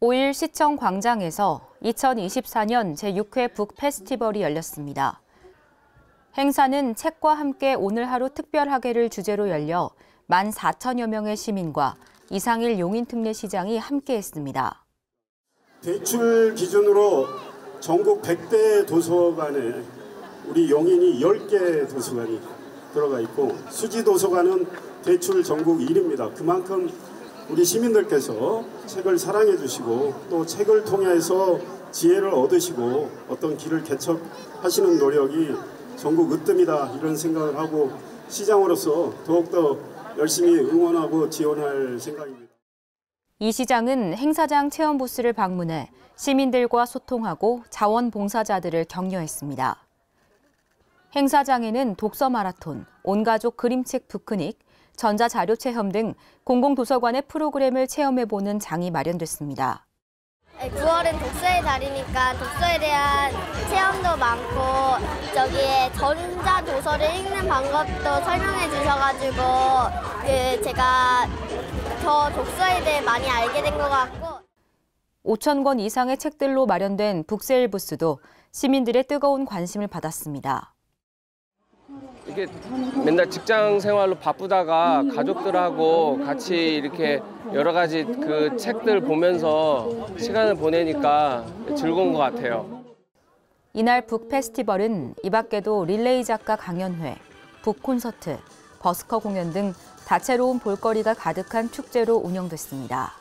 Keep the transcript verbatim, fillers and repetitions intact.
오일 시청 광장에서 이천이십사 년 제육 회 북 페스티벌이 열렸습니다. 행사는 책과 함께 오늘 하루 특별하게를 주제로 열려 만 사천여 명의 시민과 이상일 용인특례시장이 함께했습니다. 대출 기준으로 전국 백 대 도서관에 우리 용인이 열 개 도서관이 들어가 있고 수지 도서관은 대출 전국 일 위입니다. 그만큼 우리 시민들께서 책을 사랑해 주시고 또 책을 통해서 지혜를 얻으시고 어떤 길을 개척하시는 노력이 전국 으뜸이다 이런 생각을 하고 시장으로서 더욱더 열심히 응원하고 지원할 생각입니다. 이 시장은 행사장 체험 부스를 방문해 시민들과 소통하고 자원봉사자들을 격려했습니다. 행사장에는 독서 마라톤, 온가족 그림책 피크닉, 전자자료체험 등 공공도서관의 프로그램을 체험해보는 장이 마련됐습니다. 구월은 독서의 달이니까 독서에 대한 체험도 많고 저기에 전자도서를 읽는 방법도 설명해 주셔가지고 그 제가 더 독서에 대해 많이 알게 된 것 같고 오천 권 이상의 책들로 마련된 북세일 부스도 시민들의 뜨거운 관심을 받았습니다. 이게 맨날 직장 생활로 바쁘다가 가족들하고 같이 이렇게 여러 가지 그 책들 보면서 시간을 보내니까 즐거운 것 같아요. 이날 북 페스티벌은 이 밖에도 릴레이 작가 강연회, 북 콘서트, 버스커 공연 등 다채로운 볼거리가 가득한 축제로 운영됐습니다.